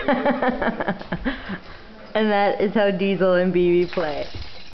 And that is how Diesel and BB play.